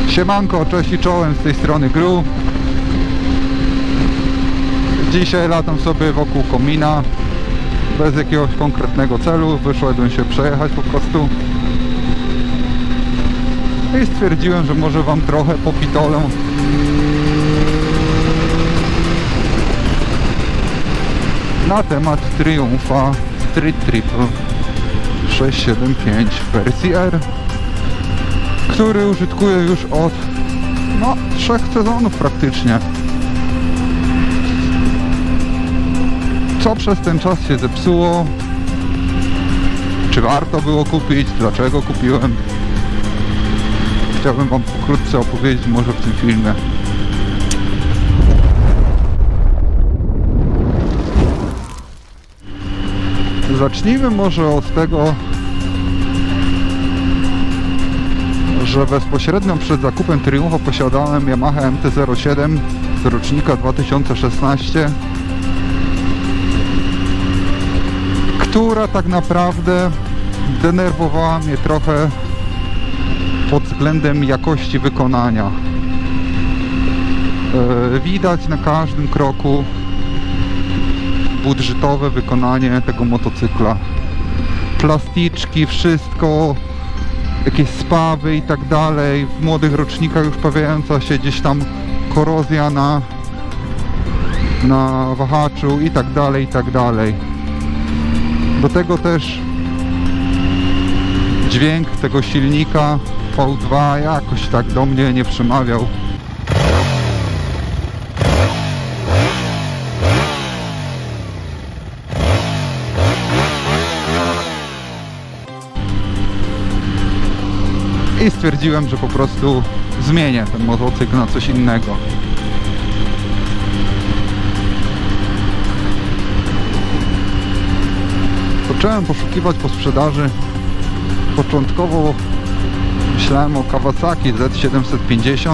Siemanko, cześć i czołem, z tej strony Gru. Dzisiaj latam sobie wokół komina bez jakiegoś konkretnego celu. Wyszedłem się przejechać po prostu i stwierdziłem, że może wam trochę popitolę na temat Triumfa Street Triple 675 w wersji R, który użytkuję już od 3 sezonów praktycznie. Co przez ten czas się zepsuło? Czy warto było kupić? Dlaczego kupiłem? Chciałbym wam pokrótce opowiedzieć może w tym filmie. Zacznijmy może od tego, że bezpośrednio przed zakupem Triumfa posiadałem Yamaha MT-07 z rocznika 2016, która tak naprawdę denerwowała mnie trochę pod względem jakości wykonania. Widać na każdym kroku budżetowe wykonanie tego motocykla. Plastyczki, wszystko, jakieś spawy i tak dalej. W młodych rocznikach już pojawiająca się gdzieś tam korozja na wahaczu i tak dalej, i tak dalej. Do tego też dźwięk tego silnika V2 jakoś tak do mnie nie przemawiał. I stwierdziłem, że po prostu zmienię ten motocykl na coś innego. Zacząłem poszukiwać po sprzedaży. Początkowo myślałem o Kawasaki Z750,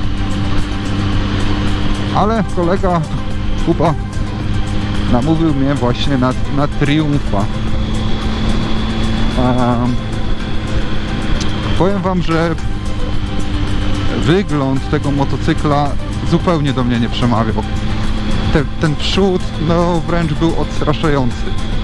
ale kolega Kuba namówił mnie właśnie na Triumfa. Powiem wam, że wygląd tego motocykla zupełnie do mnie nie przemawiał. Ten przód wręcz był odstraszający.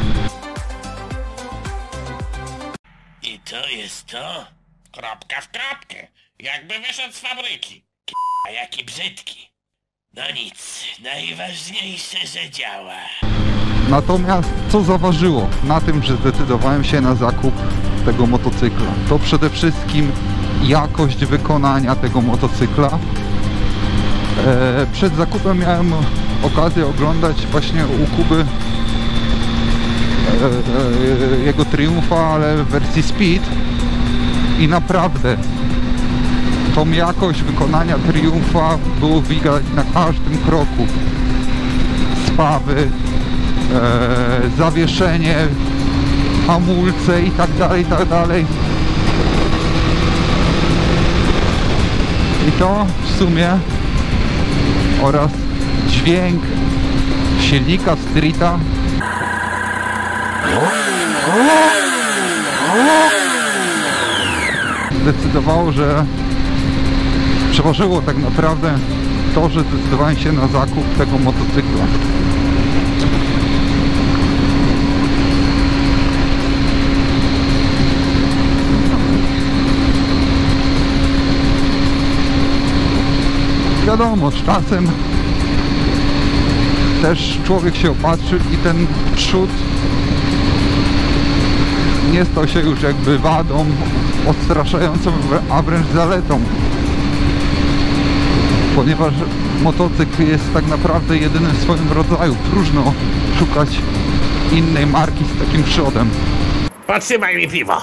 I to jest to? Kropka w kropkę. Jakby wyszedł z fabryki. A jaki brzydki. No nic, najważniejsze, że działa. Natomiast co zaważyło na tym, że zdecydowałem się na zakup tego motocykla? To przede wszystkim jakość wykonania tego motocykla. Przed zakupem miałem okazję oglądać właśnie u Kuby jego Triumfa, ale w wersji Speed, i naprawdę tą jakość wykonania Triumfa było widać na każdym kroku. Spawy, zawieszenie, hamulce i tak dalej, i tak dalej. I to w sumie oraz dźwięk silnika Streeta zdecydowało, że przeważyło tak naprawdę to, że zdecydowałem się na zakup tego motocykla. Wiadomo, z czasem też człowiek się opatrzy i ten przód nie stał się już jakby wadą odstraszającą, a wręcz zaletą, ponieważ motocykl jest tak naprawdę jedynym w swoim rodzaju. Próżno szukać innej marki z takim przodem. Podtrzymaj mi piwo.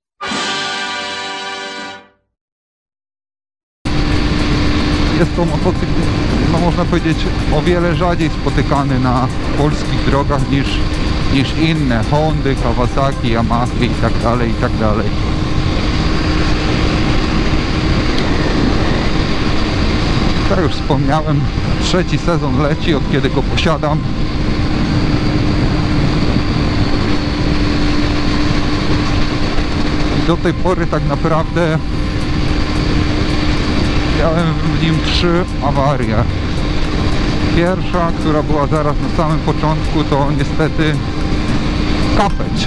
Jest to motocykl, można powiedzieć, o wiele rzadziej spotykany na polskich drogach niż inne Hondy, Kawasaki, Yamaha i tak dalej, i tak dalej. Tak jak już wspomniałem, 3. sezon leci, od kiedy go posiadam. Do tej pory tak naprawdę Miałem w nim 3 awarie. Pierwsza, która była zaraz na samym początku, to niestety kapeć.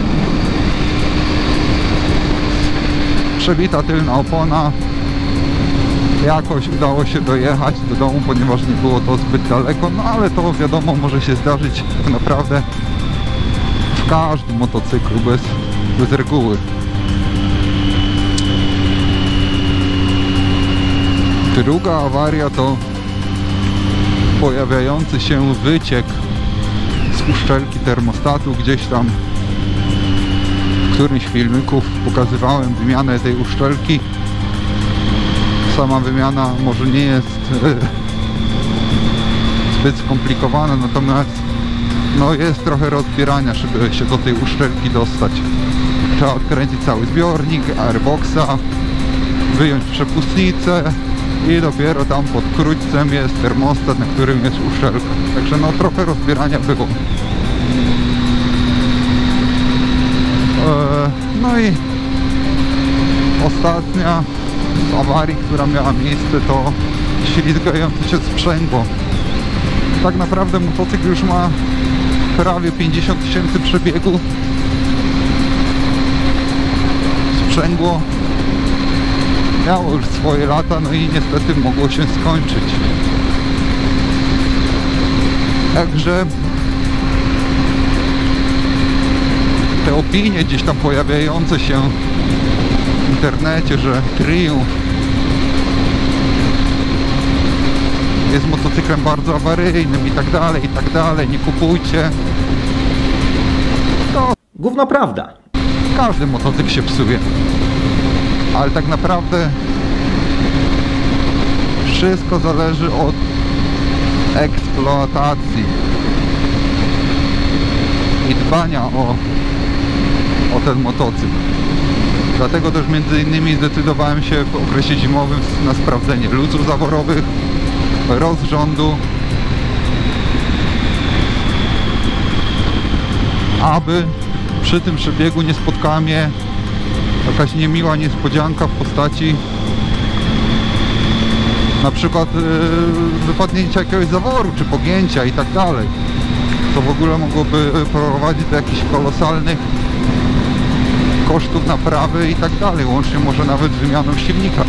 Przebita tylna opona. Jakoś udało się dojechać do domu, ponieważ nie było to zbyt daleko, no ale to wiadomo, może się zdarzyć tak naprawdę w każdym motocyklu, bez reguły. Druga awaria to pojawiający się wyciek z uszczelki termostatu. Gdzieś tam w którymś z filmików pokazywałem wymianę tej uszczelki. Sama wymiana może nie jest zbyt skomplikowana, natomiast no jest trochę rozbierania, żeby się do tej uszczelki dostać. Trzeba odkręcić cały zbiornik, airboxa, wyjąć przepustnicę i dopiero tam pod krótcem jest termostat, na którym jest uszczelka. Także no trochę rozbierania było. No i ostatnia z awarii, która miała miejsce, to ślizgające się sprzęgło. Tak naprawdę motocykl już ma prawie 50 000 przebiegu. Sprzęgło miało już swoje lata, no i niestety mogło się skończyć. Także te opinie gdzieś tam pojawiające się w internecie, że Triumph jest motocyklem bardzo awaryjnym i tak dalej, nie kupujcie. To gówno prawda. każdy motocykl się psuje. Ale tak naprawdę wszystko zależy od eksploatacji i dbania o ten motocykl. Dlatego też między innymi zdecydowałem się w okresie zimowym na sprawdzenie luców zaworowych, rozrządu, aby przy tym przebiegu nie spotkała mnie jakaś niemiła niespodzianka w postaci na przykład wypadnięcia jakiegoś zaworu czy pogięcia i tak dalej, co w ogóle mogłoby prowadzić do jakichś kolosalnych kosztów naprawy i tak dalej, łącznie może nawet z wymianą silnika.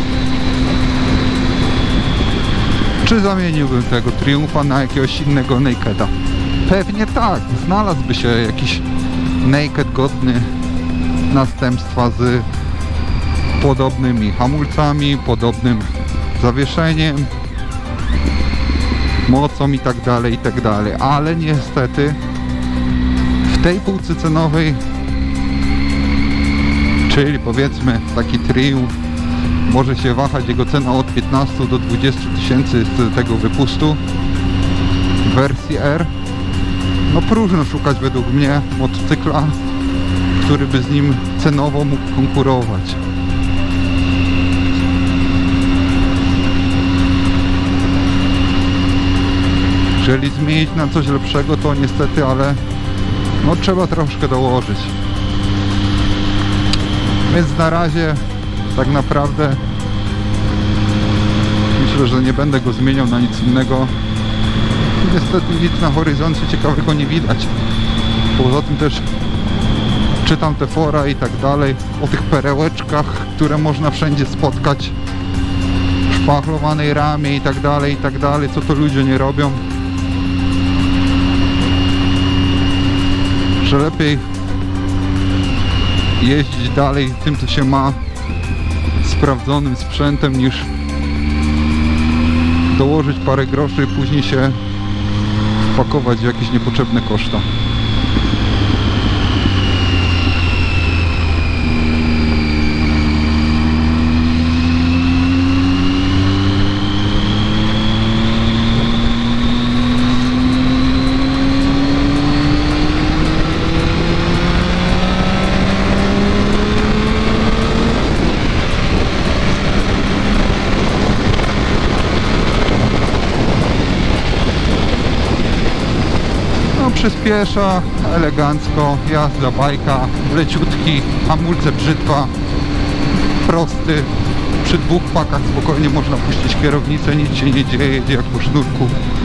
Czy zamieniłbym tego Triumpha na jakiegoś innego Nakeda? Pewnie tak, znalazłby się jakiś Naked godny następstwa z podobnymi hamulcami, podobnym zawieszeniem, mocą i tak dalej, ale niestety w tej półce cenowej, czyli powiedzmy taki Triumph, może się wahać jego cena od 15 do 20 000 z tego wypustu w wersji R. No próżno szukać według mnie motocykla, który by z nim cenowo mógł konkurować. Jeżeli zmienić na coś lepszego, to niestety, ale no trzeba troszkę dołożyć. Więc na razie tak naprawdę myślę, że nie będę go zmieniał na nic innego. Niestety nic na horyzoncie ciekawego nie widać. Poza tym też czytam te fora i tak dalej o tych perełeczkach, które można wszędzie spotkać, szpachlowanej ramie i tak dalej, co to ludzie nie robią. Że lepiej jeździć dalej tym, co się ma, sprawdzonym sprzętem, niż dołożyć parę groszy i później się wpakować w jakieś niepotrzebne koszta. Przyspiesza elegancko, jazda bajka, leciutki, hamulce brzytwa, prosty, przy 2 pakach spokojnie można puścić kierownicę, nic się nie dzieje, jedzie jak po sznurku.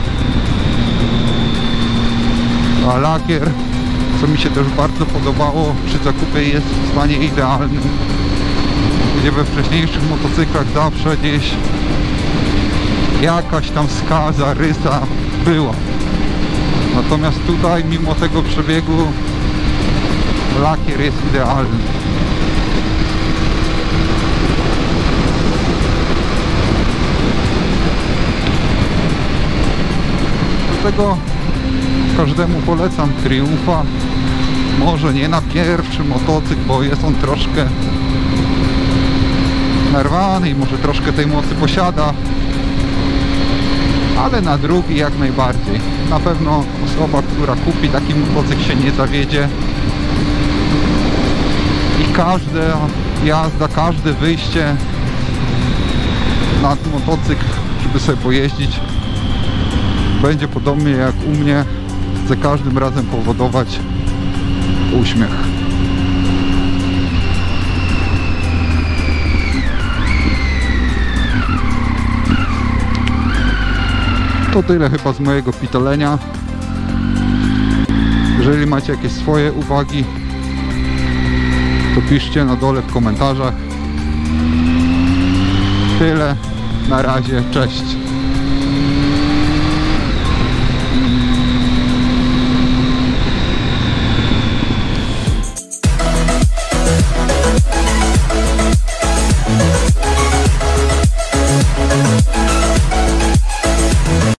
A lakier, co mi się też bardzo podobało przy zakupie, jest w stanie idealnym, gdzie we wcześniejszych motocyklach zawsze gdzieś jakaś tam skaza, rysa była. Natomiast tutaj mimo tego przebiegu lakier jest idealny. Do tego każdemu polecam Triumfa. Może nie na pierwszy motocykl, bo jest on troszkę nerwany i może troszkę tej mocy posiada, ale na drugi jak najbardziej. Na pewno osoba, która kupi taki motocykl, się nie zawiedzie i każda jazda, każde wyjście na motocykl, żeby sobie pojeździć, będzie podobnie jak u mnie, za każdym razem powodować uśmiech. To tyle chyba z mojego pitolenia. Jeżeli macie jakieś swoje uwagi, to piszcie na dole w komentarzach. Tyle. Na razie. Cześć.